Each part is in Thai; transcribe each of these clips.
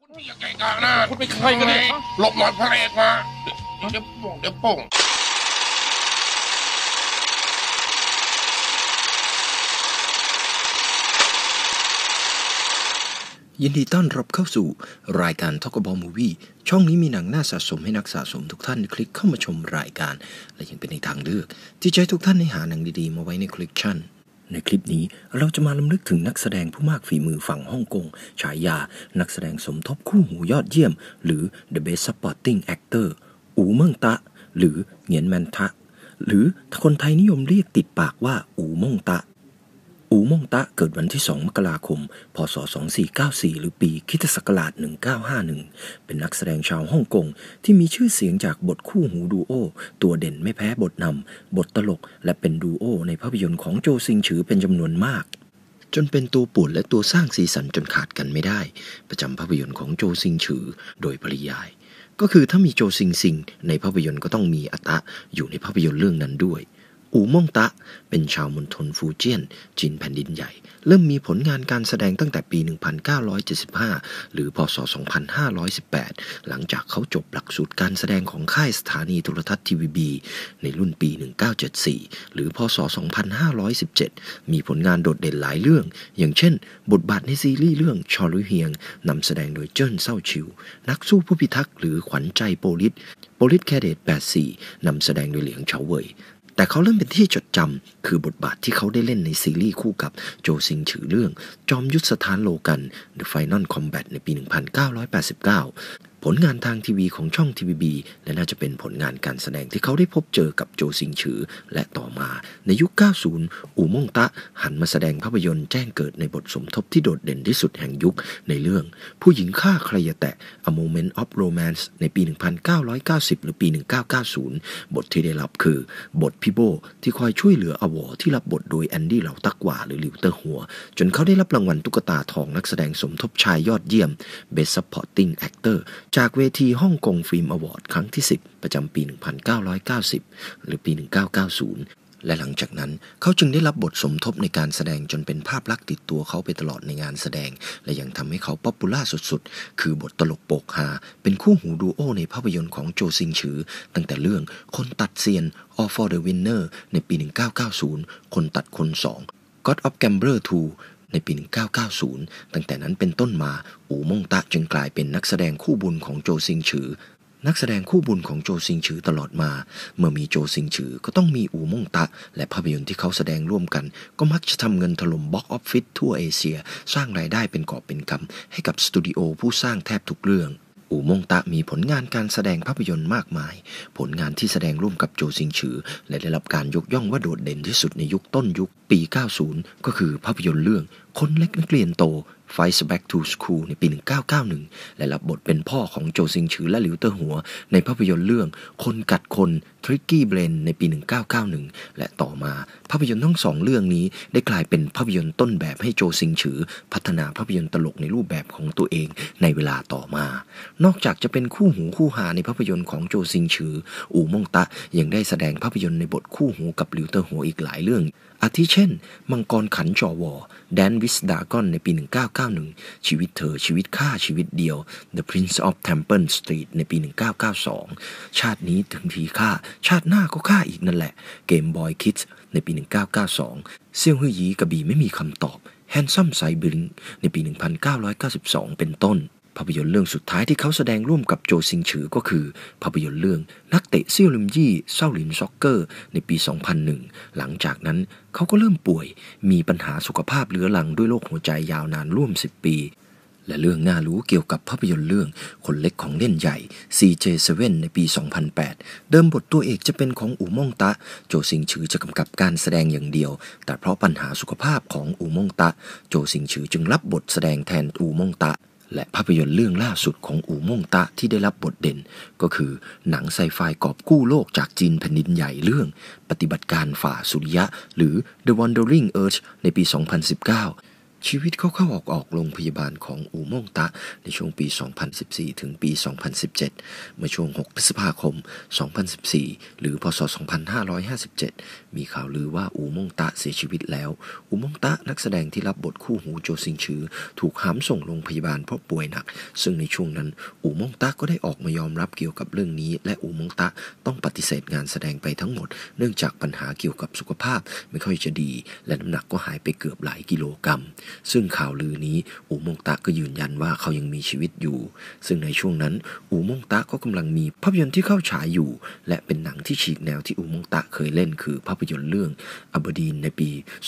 อย่าไก่กะนะคุณเป็นใครกันเนี่ยหลบหน่อยพระเอกมาเดี๋ยวโป่งเดี๋ยวโป่งยินดีต้อนรับเข้าสู่รายการ Talk About Movie ช่องนี้มีหนังน่าสะสมให้นักสะสมทุกท่านคลิกเข้ามาชมรายการและยังเป็นในทางเลือกที่จะให้ทุกท่านได้หาหนังดีๆมาไว้ในคอลเลกชันในคลิปนี้เราจะมาล้ำลึกถึงนักแสดงผู้มากฝีมือฝั่งฮ่องกงฉายานักแสดงสมทบคู่หูยอดเยี่ยมหรือ The Best Supporting Actor อู่เมิ่งตะหรือเหงียนแมนทะหรือคนไทยนิยมเรียกติดปากว่าอู่ม่งตะอู่ม่งตะเกิดวันที่2มกราคมพศ2494หรือปีคริสตศักราช1951เป็นนักแสดงชาวฮ่องกงที่มีชื่อเสียงจากบทคู่หูดูโอตัวเด่นไม่แพ้บทนำบทตลกและเป็นดูโอในภาพยนตร์ของโจซิงฉือเป็นจำนวนมากจนเป็นตัวป่วนและตัวสร้างสีสันจนขาดกันไม่ได้ประจำภาพยนตร์ของโจซิงฉือโดยปริยายก็คือถ้ามีโจซิงซิงในภาพยนตร์ก็ต้องมีอาตะอยู่ในภาพยนตร์เรื่องนั้นด้วยอู่ม่งตะเป็นชาวมณฑลฟูเจี้ยนจีนแผ่นดินใหญ่เริ่มมีผลงานการแสดงตั้งแต่ปี 1975 หรือพศ 2518 หลังจากเขาจบหลักสูตรการแสดงของค่ายสถานีโทรทัศน์ทีวีบีในรุ่นปี 1974 หรือพศ 2517 มีผลงานโดดเด่นหลายเรื่องอย่างเช่นบทบาทในซีรีส์เรื่องชอลุเฮียงนำแสดงโดยเจิ้นเซ่าชิวนักสู้ผู้พิทักษ์หรือขวัญใจโปลิสแคเดต84นำแสดงโดยเหลียงเฉาเว่ยแต่เขาเริ่มเป็นที่จดจำคือบทบาทที่เขาได้เล่นในซีรีส์คู่กับโจซิงฉือเรื่องจอมยุทธสถานโลกัน The Final Combat ในปี 1989 ผลงานทางทีวีของช่องทีวีบีและน่าจะเป็นผลงานการแสดงที่เขาได้พบเจอกับโจซิงฉือและต่อมาในยุค 90 อู่ม่งตะหันมาแสดงภาพยนตร์แจ้งเกิดในบทสมทบที่โดดเด่นที่สุดแห่งยุคในเรื่องผู้หญิงฆ่าใครอย่าแตะ A Moment of Romance ในปี 1990 หรือปี 1990 บทที่ได้รับคือบทพี่โบที่คอยช่วยเหลืออวอที่รับบทโดยแอนดี้เหลาตักหว่าหรือหลิวเตอร์หัวจนเขาได้รับรางวัลตุ๊กตาทองนักแสดงสมทบชายยอดเยี่ยม Best Supporting Actorจากเวทีฮ่องกงฟิล์มอวอร์ดครั้งที่ 10 ประจำปี 1990 หรือปี 1990 และหลังจากนั้นเขาจึงได้รับบทสมทบในการแสดงจนเป็นภาพลักษณ์ติดตัวเขาไปตลอดในงานแสดงและยังทำให้เขาป๊อปปูล่าสุดๆคือบทตลกโปกฮาเป็นคู่หูดูโอในภาพยนตร์ของโจซิงฉือตั้งแต่เรื่องคนตัดเซียน All for the Winner ในปี 1990 คนตัดคน2 God of Gambler 2ในปี 1990 ตั้งแต่นั้นเป็นต้นมาอู่ม่งตะจึงกลายเป็นนักแสดงคู่บุญของโจซิงฉือนักแสดงคู่บุญของโจซิงฉือตลอดมาเมื่อมีโจซิงฉือก็ต้องมีอู่ม่งตะและภาพยนตร์ที่เขาแสดงร่วมกันก็มักจะทำเงินถล่มบ็อกซ์ออฟฟิศทั่วเอเชียสร้างรายได้เป็นกอบเป็นกำให้กับสตูดิโอผู้สร้างแทบทุกเรื่องอู่ม่งตะมีผลงานการแสดงภาพยนตร์มากมายผลงานที่แสดงร่วมกับโจซิงฉือและได้รับการยกย่องว่าโดดเด่นที่สุดในยุคต้นยุคปี 90 ก็คือภาพยนตร์เรื่องคนเล็กนักเรียนโต Fights Back to School ในปี 1991 และรับบทเป็นพ่อของโจซิงฉือและหลิวเตอร์หัวในภาพยนตร์เรื่องคนกัดคน Tricky Brain ในปี 1991 และต่อมาภาพยนตร์ทั้งสองเรื่องนี้ได้กลายเป็นภาพยนตร์ต้นแบบให้โจซิงฉือพัฒนาภาพยนตร์ตลกในรูปแบบของตัวเองในเวลาต่อมานอกจากจะเป็นคู่หูคู่หาในภาพยนตร์ของโจซิงฉืออู่ม่งตะยังได้แสดงภาพยนตร์ในบทคู่หูกับหลิวเตอร์หัวอีกหลายเรื่องอาทิเช่นมังกรขันจอวอ Dan with Dragon ในปี 1991 ชีวิตเธอชีวิตข้าชีวิตเดียว The Prince of Temple Street ในปี 1992 ชาตินี้ถึงทีฆ่าชาติหน้าก็ฆ่าอีกนั่นแหละ Game Boy Kids ในปี 1992 เซี่ยวฮื่อยีกระบี่ไม่มีคำตอบ Handsome Sai Bling ในปี 1992 เป็นต้นภาพยนตร์เรื่องสุดท้ายที่เขาแสดงร่วมกับโจซิงฉือก็คือภาพยนตร์เรื่องนักเตะเซี่ยวลิมยี่เซาหลินซ็อกเกอร์ในปี 2001 หลังจากนั้นเขาก็เริ่มป่วยมีปัญหาสุขภาพเรื้อรังด้วยโรคหัวใจยาวนานร่วม10 ปีและเรื่องน่ารู้เกี่ยวกับภาพยนตร์เรื่องคนเล็กของเล่นใหญ่ CJ7 ในปี 2008 เดิมบทตัวเอกจะเป็นของอู่ม่งตะโจซิงฉือจะกำกับการแสดงอย่างเดียวแต่เพราะปัญหาสุขภาพของอู่ม่งตะโจซิงฉือจึงรับบทแสดงแทนอู่ม่งตะและภาพยนตร์เรื่องล่าสุดของอู่ม่งตะที่ได้รับบทเด่นก็คือหนังไซไฟกอบกู้โลกจากจีนแผ่นดินใหญ่เรื่องปฏิบัติการฝ่าสุริยะหรือ The Wandering Earth ในปี 2019 ชีวิตเข้าๆออกโรงพยาบาลของอู่ม่งตะในช่วงปี 2014 ถึงปี 2017 เมื่อช่วง 6 พฤษภาคม 2014 หรือพศ 2557 มีข่าวลือว่าอู่ม่งตะเสียชีวิตแล้วอู่ม่งตะนักแสดงที่รับบทคู่หูโจซิงชือถูกหามส่งโรงพยาบาลเพราะป่วยหนักซึ่งในช่วงนั้นอู่ม่งตะก็ได้ออกมายอมรับเกี่ยวกับเรื่องนี้และอู่ม่งตะต้องปฏิเสธงานแสดงไปทั้งหมดเนื่องจากปัญหาเกี่ยวกับสุขภาพไม่ค่อยจะดีและน้ำหนักก็หายไปเกือบหลายกิโลกรัมซึ่งข่าวลือนี้อู่ม่งตะก็ยืนยันว่าเขายังมีชีวิตอยู่ซึ่งในช่วงนั้นอู่ม่งตะก็กำลังมีภาพยนตร์ที่เข้าฉายอยู่และเป็นหนังที่ฉีกแนวที่อู่ม่งตะเคยเล่นคือภาพยนตร์เรื่องอับดีนในปี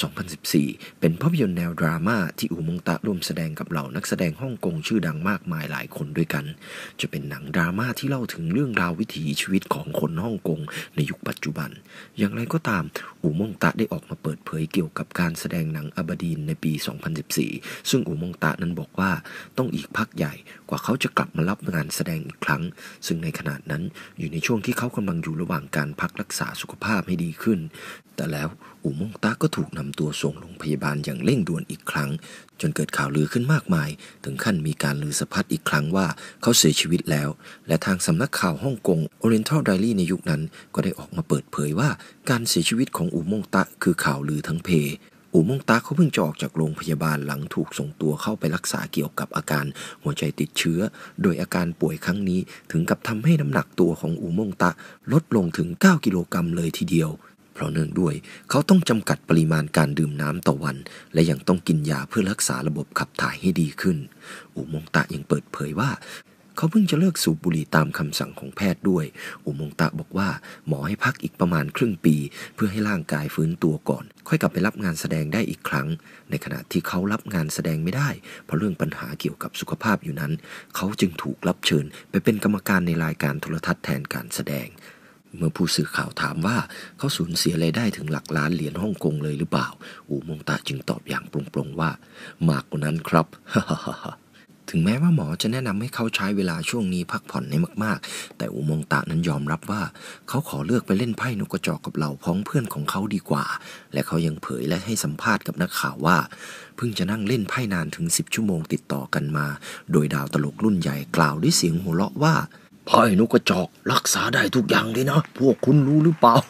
2014 เป็นภาพยนตร์แนวดราม่าที่อู่ม่งตะร่วมแสดงกับเหล่านักแสดงฮ่องกงชื่อดังมากมายหลายคนด้วยกันจะเป็นหนังดราม่าที่เล่าถึงเรื่องราววิถีชีวิตของคนฮ่องกงในยุคปัจจุบันอย่างไรก็ตามอู่ม่งตะได้ออกมาเปิดเผยเกี่ยวกับการแสดงหนังอับดีนในปี 2014 ซึ่งอู่ม่งตะนั้นบอกว่าต้องอีกพักใหญ่กว่าเขาจะกลับมารับงานแสดงอีกครั้งซึ่งในขณะนั้นอยู่ในช่วงที่เขากำลังอยู่ระหว่างการพักรักษาสุขภาพให้ดีขึ้นแต่แล้วอู่ม่งตะก็ถูกนำตัวส่งโรงพยาบาลอย่างเร่งด่วนอีกครั้งจนเกิดข่าวลือขึ้นมากมายถึงขั้นมีการลือสะพัดอีกครั้งว่าเขาเสียชีวิตแล้วและทางสำนักข่าวฮ่องกง Oriental Daily ในยุคนั้นก็ได้ออกมาเปิดเผยว่าการเสียชีวิตของอู่ม่งตะคือข่าวลือทั้งเพอู่ม่งตะเขาเพิ่งจะออกจากโรงพยาบาลหลังถูกส่งตัวเข้าไปรักษาเกี่ยวกับอาการหัวใจติดเชื้อโดยอาการป่วยครั้งนี้ถึงกับทำให้น้ำหนักตัวของอู่ม่งตะลดลงถึง9กิโลกรัมเลยทีเดียวเพราะเนื่องด้วยเขาต้องจำกัดปริมาณการดื่มน้ำต่อวันและยังต้องกินยาเพื่อรักษาระบบขับถ่ายให้ดีขึ้นอู่ม่งตะยังเปิดเผยว่าเขาเพิ่งจะเลิกสูบบุหรี่ตามคำสั่งของแพทย์ด้วยอู่ม่งตะบอกว่าหมอให้พักอีกประมาณครึ่งปีเพื่อให้ร่างกายฟื้นตัวก่อนค่อยกลับไปรับงานแสดงได้อีกครั้งในขณะที่เขารับงานแสดงไม่ได้เพราะเรื่องปัญหาเกี่ยวกับสุขภาพอยู่นั้นเขาจึงถูกรับเชิญไปเป็นกรรมการในรายการโทรทัศน์แทนการแสดงเมื่อผู้สื่อข่าวถามว่าเขาสูญเสียรายได้ถึงหลักล้านเหรียญฮ่องกงเลยหรือเปล่าอู่ม่งตะจึงตอบอย่างปลงๆว่ามากกว่านั้นครับ ถึงแม้ว่าหมอจะแนะนำให้เขาใช้เวลาช่วงนี้พักผ่อนให้มากๆแต่อู่ม่งตะนั้นยอมรับว่าเขาขอเลือกไปเล่นไพ่นกกระจอกกับเหล่าพ้องเพื่อนของเขาดีกว่าและเขายังเผยและให้สัมภาษณ์กับนักข่าวว่าเพิ่งจะนั่งเล่นไพ่นานถึง10 ชั่วโมงติดต่อกันมาโดยดาวตลกรุ่นใหญ่กล่าวด้วยเสียงหัวเราะว่าไพ่นกกระจอกรักษาได้ทุกอย่างเลยนะพวกคุณรู้หรือเปล่า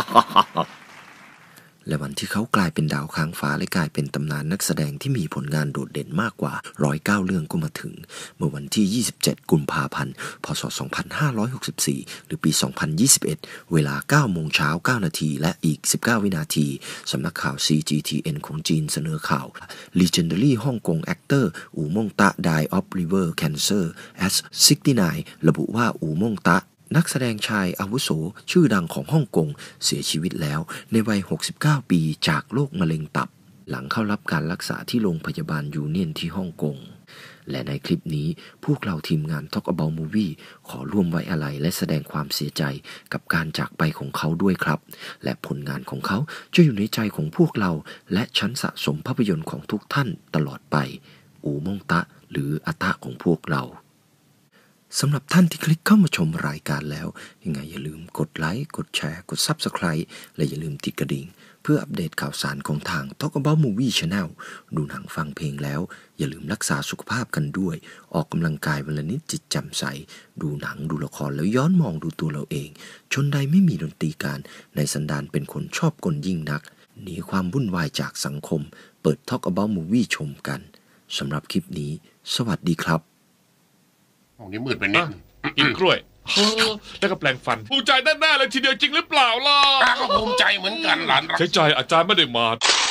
และวันที่เขากลายเป็นดาวค้างฟ้าและกลายเป็นตำนานนักแสดงที่มีผลงานโดดเด่นมากกว่า109 เรื่องก็มาถึงเมื่อวันที่ 27 กุมภาพันธ์ พศ 2564 หรือปี 2021 เวลา 9 โมงเช้า 9 นาทีและอีก 19 วินาทีสำนักข่าว CGTN ของจีนเสนอข่าว Legendary ฮ่องกง actor อู่ม่งตะ die of liver cancer at 69 ระบุว่าอู่ม่งตะนักแสดงชายอาวุโสชื่อดังของฮ่องกงเสียชีวิตแล้วในวัย 69 ปีจากโรคมะเร็งตับหลังเข้ารับการรักษาที่โรงพยาบาลยูเนียนที่ฮ่องกงและในคลิปนี้พวกเราทีมงาน Talk About Movie ขอร่วมไว้อาลัยและแสดงความเสียใจกับการจากไปของเขาด้วยครับและผลงานของเขาจะอยู่ในใจของพวกเราและชั้นสะสมภาพยนตร์ของทุกท่านตลอดไปอู่ม่งตะหรืออาตะของพวกเราสำหรับท่านที่คลิกเข้ามาชมรายการแล้วยังไงอย่าลืมกดไลค์กดแชร์กด Subscribe และอย่าลืมติดกระดิ่งเพื่ออัปเดตข่าวสารของทาง Talk About Movie Channel ดูหนังฟังเพลงแล้วอย่าลืมรักษาสุขภาพกันด้วยออกกำลังกายวันละนิดจิตแจ่มใสดูหนังดูละครแล้วย้อนมองดูตัวเราเองชนใดไม่มีดนตรีการในสันดานเป็นคนชอบกลยิ่งนักหนีความวุ่นวายจากสังคมเปิด Talk About Movie ชมกันสำหรับคลิปนี้สวัสดีครับห้องนี้มืดไปนิดกินกล้วยแล้วก็แปลงฟันภูมิใจแน่ๆเลยทีเดียวจริงหรือเปล่าล่ะก็ภูมิใจเหมือนกันหลานใช้ใจอาจารย์ไม่ได้มา